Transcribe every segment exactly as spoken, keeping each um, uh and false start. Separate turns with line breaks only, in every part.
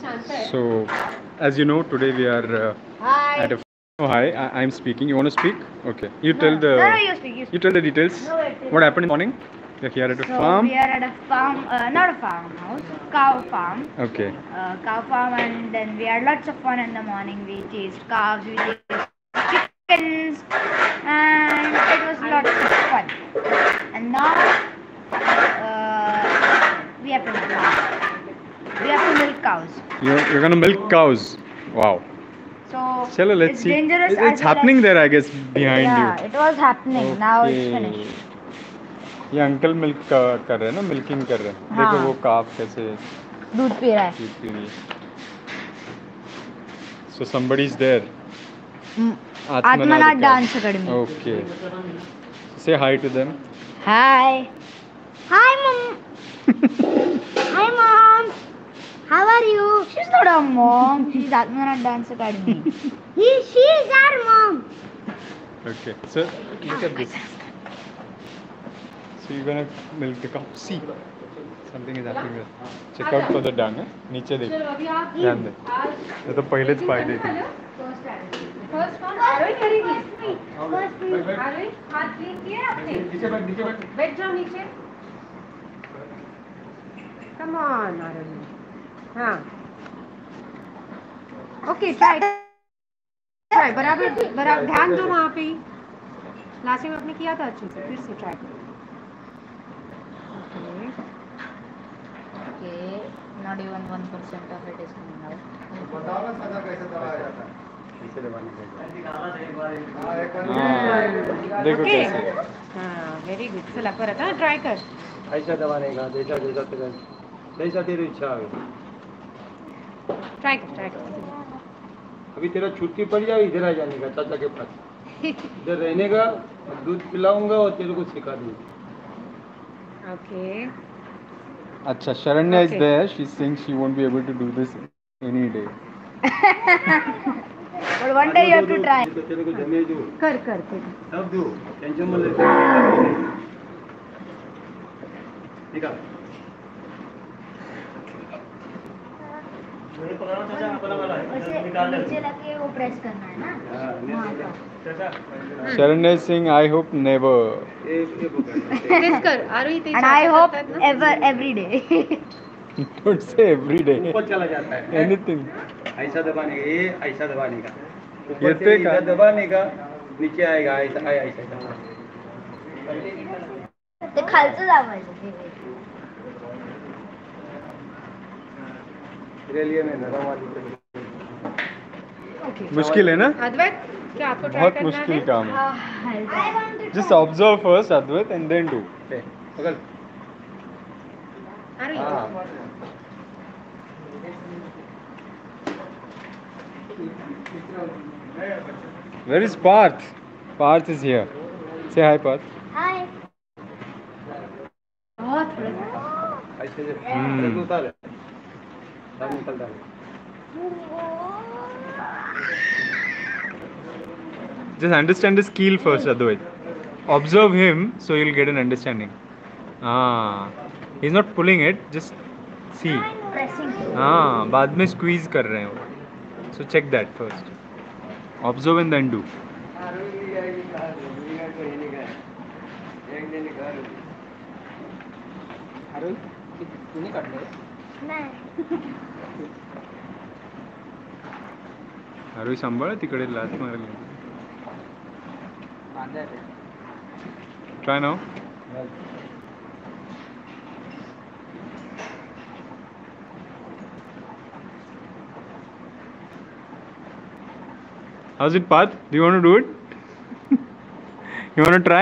So, as you know, today we are uh,
Hi.
at a. Oh, hi, I, I'm speaking. You want to speak? Okay. You
No,
tell
no,
the.
no, you speak, you
You
speak.
tell the details.
No, wait, wait.
What happened in the morning? We're here at a
So
farm.
we are at a farm, uh, not a farmhouse, cow farm.
Okay.
Uh, cow farm, and then we had lots of fun in the morning. We chased calves, we chased chickens, and it was lots of fun. And now uh, we have to milk cows. We have to milk cows.
You're, you're gonna milk cows. Wow.
So
Chalo, let's
it's
see.
dangerous.
It-
as
It's
well
happening
as,
there, I guess, behind
yeah,
you.
it was happening. Now it's
Okay.
finished.
ये uncle milk कर रहे हैं ना, milking कर रहे हैं.
हाँ.
देखो वो काफ कैसे
दूध पी रहा है.
दूध पी रही है. So somebody is there.
Atmanath Dance Academy.
Okay. Say hi to them.
Hi. Hi, mom. Hi, mom. How are you? She's not a mom. She's Atmanath Dance Academy. he, she is our mom.
Okay. So look at this. So you're gonna milk the cow. See, something is happening there. Check out for the dung. है नीचे देख. ध्यान दे. ये तो पहले ज पाई देती.
First कौन आरोही करेगी आरोही हाथ क्लीन किए आपने नीचे बैठ नीचे बैठ बैठ जाओ नीचे कम ऑन आरोही हाँ ओके ट्राई ट्राई बराबर बराबर ध्यान दो वहाँ पे ही लास्ट टाइम आपने किया था अच्छे से फिर से ट्राई करो
Okay, not even one percent of it is coming out.
बताओ ना सजा कैसे दबाया जाता है.
इसे दबाने का.
हाँ, एक बार
हाँ, देखो
Okay.
कैसे.
हाँ वेरी गुड चला परत हाँ ट्राई कर
ऐसा दबाने का जैसा जैसा तेरा जैसा तेरी इच्छा है.
ट्राई कर ट्राई कर
अभी तेरा छुट्टी पड़ जाए इधर आ जाने का चाचा के पास. इधर रहने का और दूध पिलाऊंगा और तेरे को सिखा दूंगा.
ओके
अच्छा, Sharanya is
Okay.
there. She's saying she won't be able to do this any day.
But one day you have to try.
तो तेरे को जमे दो
कर कर कर
सब दो टेंशन मत ले. निकाल.
वैसे नीचे लगे वो प्रेस करना है ना.
हाँ,
वहाँ का.
Sharanya is saying, I hope never.
ये ये पकड़.
तेज कर आरोही तेज
And I hope ever every day.
Don't say every day.
ऊपर चला जाता है.
Anything.
ऐसा दबाने का ये ऐसा दबाने का
ये
ऊपर
पे
से
का-
इधर दबाने का नीचे आएगा ऐसा आया ऐसा
ते खालचं दाबायचं.
मेरे लिए मैं नरम वाली
ओके
मुश्किल है ना?
अद्वैत क्या आपको ट्राई
बहुत
करना
मुश्किल
है
काम है.
I want to
Just observe first, Advait, and then do.
पे पकड़.
आरोही
हाँ.
Where is Parth? Parth is here. Say hi, Parth.
Hi. बहुत बड़ा.
ऐसे से
हम्म.
तेरे को उतार सब निकलता है.
Just understand his keel first, Advait. Observe him so you'll get an understanding. Ah, he's not pulling it. Just see.
Pressing.
हाँ, बाद में squeeze कर रहे हैं वो. So check that first. Observe and then do. अरे सांभाळ तिकडे लात मारली. Try now. How's it, Parth? Do you want to do it? You want to try?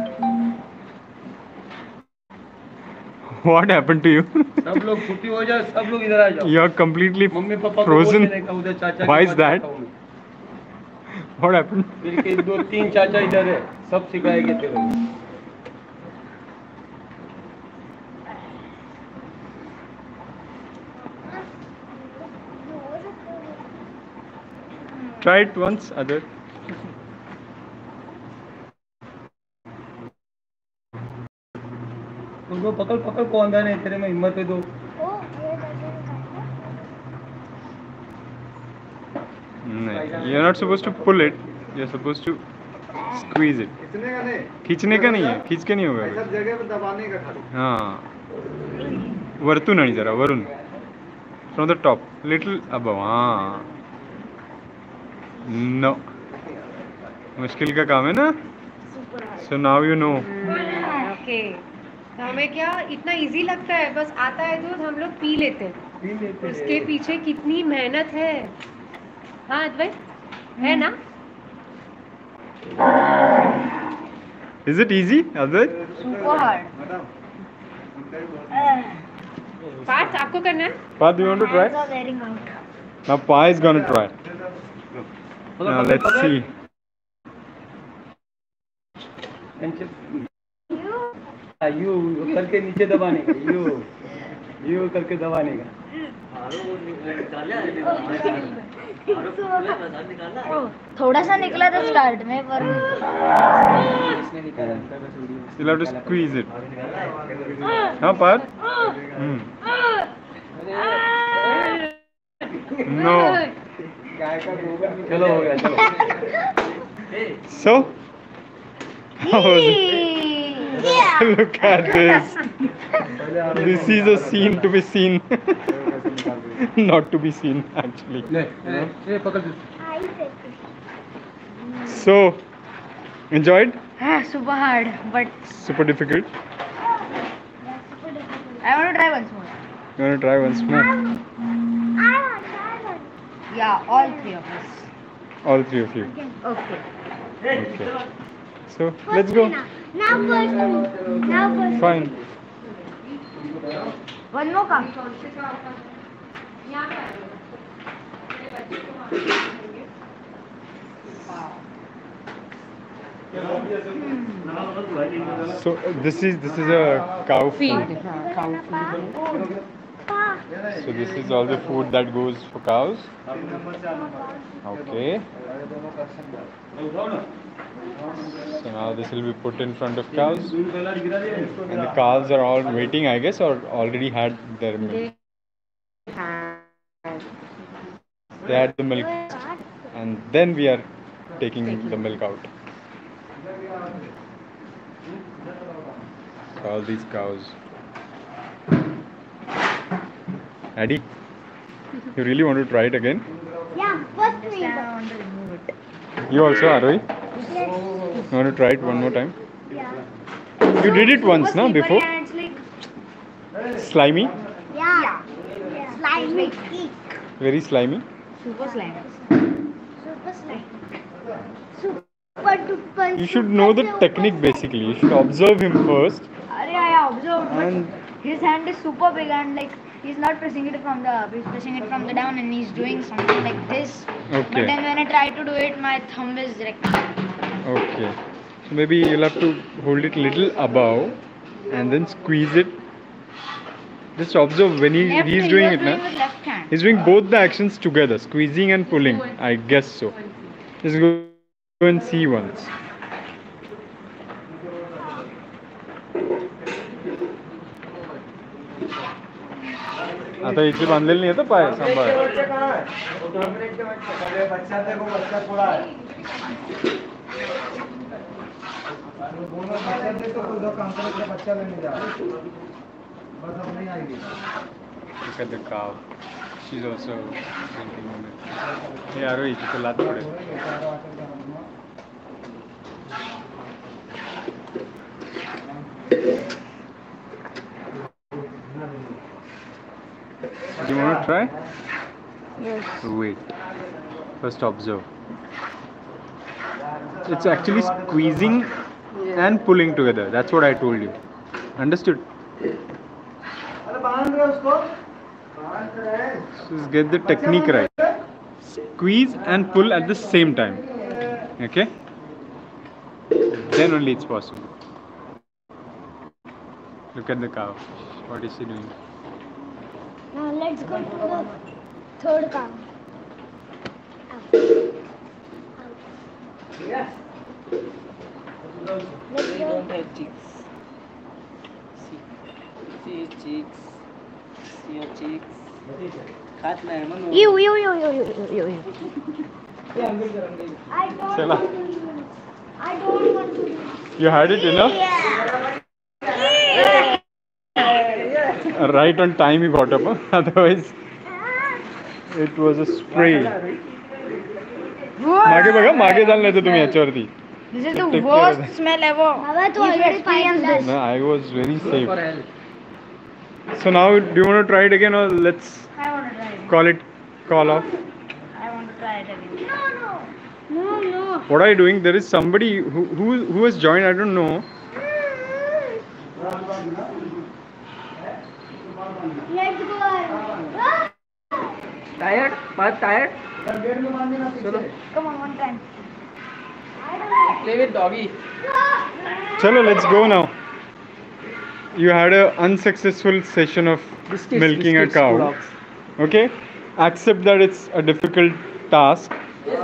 What happened to you?
सब लोग छुट्टी हो जाए सब लोग इधर आ जाओ.
You're completely
मम्मी पापा को
frozen.
बोल के देखा उधर चाचा
Why
के
is
पास
that?
जाता हूँ मैं.
What happened?
मेरे के दो तीन चाचा इधर है सब सिखाएंगे तेरे को.
Try it once, other.
उनको पकड़ पकड़ को अंदर नहीं तेरे में हिम्मत है तो.
नहीं, you're not supposed to pull it. You're supposed to squeeze it.
खींचने का नहीं,
खींचने का नहीं है, खींच के नहीं होगा
ऐसा
कुछ.
जगह पे दबाने का खाली.
हाँ, वरतून आणि जरा वरून. From the top, little above. हाँ. No. मुश्किल का काम है ना? So now you know.
Okay, तो हमें क्या इतना इजी लगता है, बस आता है दूध हम लोग पी लेते हैं.
पी लेते हैं.
उसके पीछे कितनी मेहनत है. हाँ अद्वैत, है ना?
Is it easy, Advait?
Super hard.
Madam,
Parth आपको करना है.
Path, you want to try?
Hands are wearing out.
Now Pa is gonna try. Now let's see.
U करके नीचे दबाने का, यू यू करके दबाने का.
Oh, थोड़ा सा निकला था स्टार्ट में पर
You'll have to squeeze it. Huh, Path? Hmm. No.
चलो हो गया, चलो.
So? How was it?
Yeah.
Look at this. This is a scene to be seen. Not to be seen, actually.
ले, ये पकड़ दे.
So, enjoyed?
Super hard, but
Super difficult.
I want to try once more.
You want to try once more?
Yeah, all three of us.
All three of you.
Okay.
Okay. So, let's go.
Now first me. Now first.
Fine.
One more come.
यहाँ पे आ जाओ. मेरे बच्चे को वहाँ पे रखेंगे.
So, uh, this is this is a cow feed. So, this is all the food that goes for cows. Okay. So now this will be put in front of cows, and the cows are all waiting, I guess, or already had their milk. They had the milk, and then we are taking the milk out. So all these cows. Addy, you really want to try it again?
Yeah, first me. I want to remove it.
You also, Arohi?
Yes.
You want to try it one more time?
Yeah.
You did it once, no? Before?
And it's like
Slimy?
yeah. yeah. Slimy.
Very slimy?
Super slimy. Super slimy. Super duper.
You should know the technique basically. You should observe him first.
Arey, I observed, but
And
his hand is super big and like he's not pressing it from the up. He's pressing it from the down and he's doing something like this. But
okay.
then when I try to do it, my thumb is rectangle.
Okay. So maybe you'll have to hold it little above and then squeeze it. Just observe when he,
Left
he's
hand,
doing
you are
it
doing
now.
with left hand.
He's doing both the actions together, squeezing and pulling. I guess so. Just go, go and see once. आता इथे बांधलेलं नाही येतं पाय सांभाळ.
बच्चा देखो, बच्चा थोड़ा है. दोनों बच्चे देखो, कोई दो काम करे, बच्चा लेने जा. बस अब नहीं आएगी.
Look at the cow. She's also drinking milk. Hey Arohi, तिथे लात पडेल. Do you want to try?
Yes.
Wait. First observe. It's actually squeezing and pulling together. That's what I told you. Understood?
अरे बांध रहे उसको. बांध रहे.
Just get the technique right. Squeeze and pull at the same time. Okay? Then only it's possible. Look at the cow. What is she doing?
Now let's go to the third cow. Let's
They
go.
don't have cheeks. See, see his cheeks. See your cheeks.
खात नाही म्हणून.
You, you, you, you, you, you, you.
हे अंगल कर, अंगल.
I don't
Chela.
want to do it. I don't want to do it.
You had it enough?
Yeah.
Right on time you got up, huh? Otherwise it was a spray. मागे बघा, मागे झालं नाही तर तुम्ही याच्यावरती.
This is the
Take care of
worst
that.
smell ever.
Baba, tu
If you
already
experience
five
this.
No, I was very
For
safe.
health.
So now, do you want to try it again, or let's
I want to try it.
call it call off?
I want to try it again.
No, no. No, no.
What are you doing? There is somebody who who who has joined. I don't know.
Let's go.
Tired? Part tired? चलो.
Come on, one time.
Play with doggy.
Chalo, let's go now. You had a unsuccessful session of
Biscuits,
milking
biscuits,
a cow.
dogs.
Okay, accept that it's a difficult task.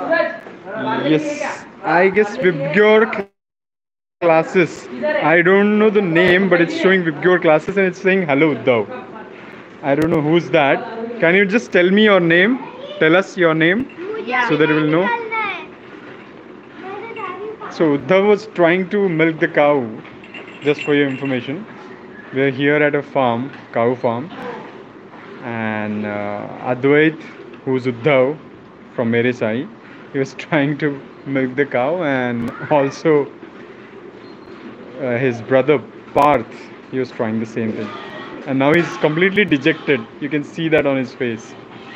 Yes, I guess Vibgyor classes. I don't know the name, but it's showing Vibgyor classes and it's saying hello Uddhav. I don't know who's that. Can you just tell me your name? Tell us your name
Yeah.
so that we will know. So Uddhav was trying to milk the cow. Just for your information, we are here at a farm, cow farm, and uh, Advait, who's Uddhav from Mere Sai, he was trying to milk the cow, and also uh, his brother Parth, he was trying the same thing, and now he's completely dejected. You can see that on his face.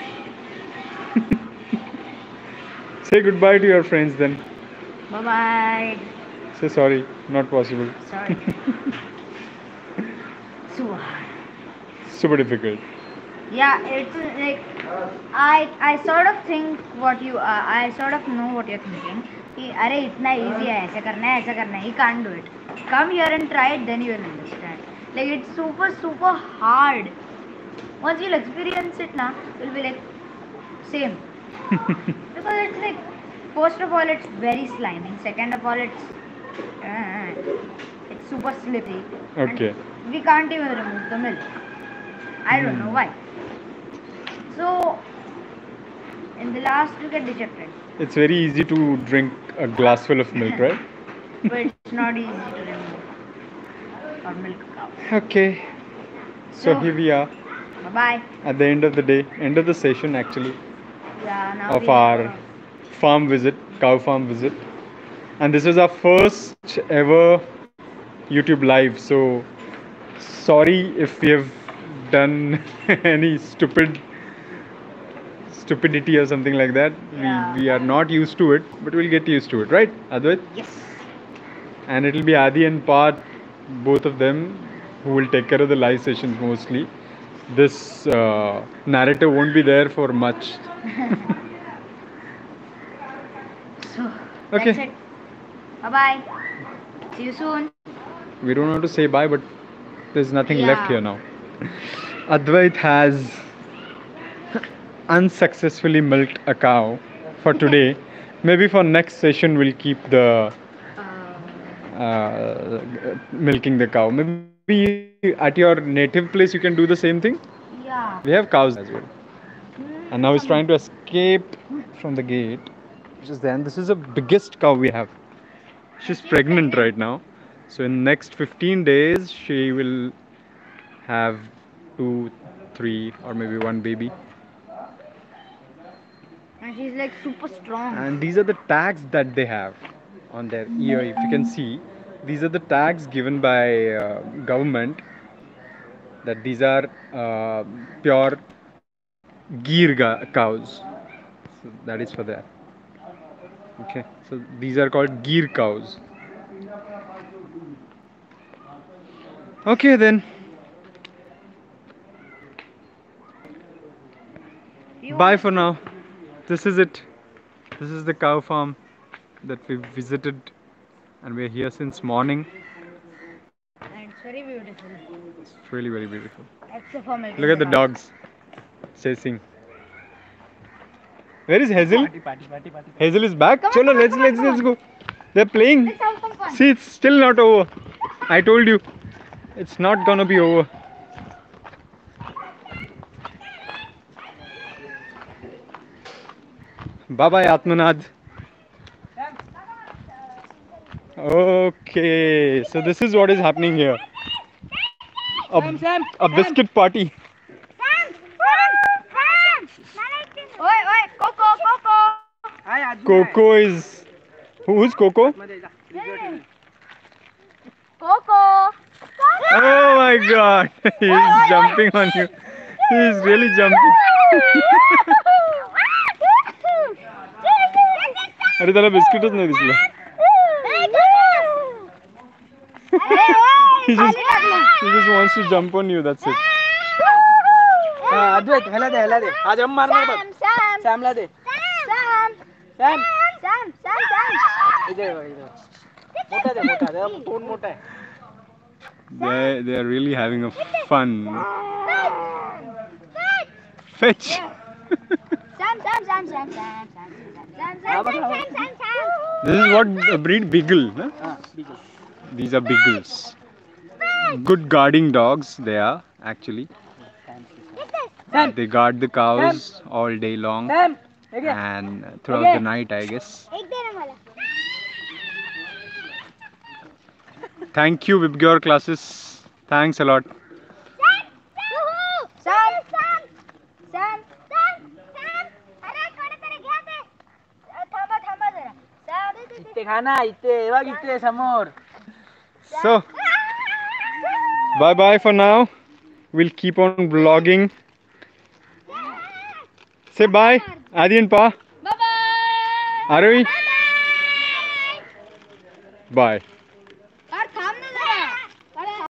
Say goodbye to your friends then.
Bye bye.
Say sorry, not possible.
Sorry. So hard.
Super difficult.
Yeah, it's uh, like I I sort of think what you uh, I sort of know what you're thinking. कि अरे इतना easy है, ऐसा करना है, ऐसा करना है. You can't do it. Come here and try it, then you will understand. Like it's super super hard. Once you'll experience it now, you'll be like same. Because it's like first of all it's very slimy. Second of all it's uh, it's super slippery. And
Okay.
we can't even remove the milk. I don't know why. So, in the last, we get dejected.
It's very easy to drink a glass full of milk, right?
But it's not easy to remove or milk a cow.
Okay. So
So-
here we are
Bye bye.
at the end of the day, end of the session actually,
Yeah, now
of
we
our
have
farm visit, cow farm visit. And this is our first ever YouTube live. So sorry if we have done any stupid stupidity or something like that.
Yeah.
We, we are not used to it, but we'll get used to it, right, Advait?
a- yes.
And it'll be Adi and Parth, both of them, who will take care of the live sessions mostly. This uh, narrator won't be there for much.
So,
Okay.
that's it. Bye bye. See you soon.
We don't want to say bye, but there's nothing
Yeah.
left here now. Advait has unsuccessfully milked a cow for today. Maybe for next session we'll keep the
Uh,
uh, milking the cow. Maybe at your native place you can do the same thing.
yeah.
We have cows as well. And now he's trying to escape from the gate, which is there. And this is the biggest cow we have. She's pregnant right now. So in next fifteen days, she will have two, three, or maybe one baby.
And she's like super strong.
And these are the tags that they have on their ear. If you can see, these are the tags given by uh, government that these are uh, pure Gir ga- cows. So that is for that. Okay, so these are called Gir cows. Okay then.
You
Bye
want-
for now. This is it. This is the cow farm that we visited, and we're here since morning.
And it's very beautiful.
It's really very beautiful.
Except for milking
Look at the
cow.
dogs chasing. Where is Hazel? Hazel is back.
Come on,
Chalo,
come on,
let's
come on,
let's
come
let's
on.
go. They're playing.
Let's have some fun.
See, it's still not over. I told you, it's not gonna be over. Bye bye, Atmanad. Okay, so this is what is happening here. A,
Sam, Sam,
a
Sam.
biscuit party.
Sam, Sam, Sam. Oi, oi, Coco, Coco.
हाय आदमी
Coco is. Who's Coco?
मध्ये जा video ठेव.
Coco.
Oh my god, he's jumping on you. He's really jumping. अरे त्याला बिस्किटच नाही दिसलं. He just, he just wants to jump on you, that's it.
हा अद्वैत ह्याला दे ह्याला दे हा जम मारणार बघ
Sam,
सॅमला दे
Sam,
Sam
Sam, Sam, Sam.
इथे बघ इथे मोठा दे मोठा दे तोंड मोठा आहे
They they are really having a fun. Fetch.
Sam, Sam, Sam, Sam, Sam, Sam, Sam,
हा
Sam,
बघ
Sam, Sam, Sam, Sam.
This is what a breed beagle. Huh?
हा Biju
These are beagles. Good guarding dogs. They are actually.
Sam
They guard the cows all day long
Sam हे घे
and throughout the night, I guess.
एक दे ना मला.
Thank you, Vibgyor classes. Thanks a lot.
Sam, Sam, Sam, Sam, Sam. अरे कोणीतरी घ्या ते. थांबा थांबा जरा. Sam,
इथे खा ना इथे बघ इथे समोर
So, bye bye for now. We'll keep on vlogging. Say bye, Adi and Pa.
bye bye.
Aravi. Bye.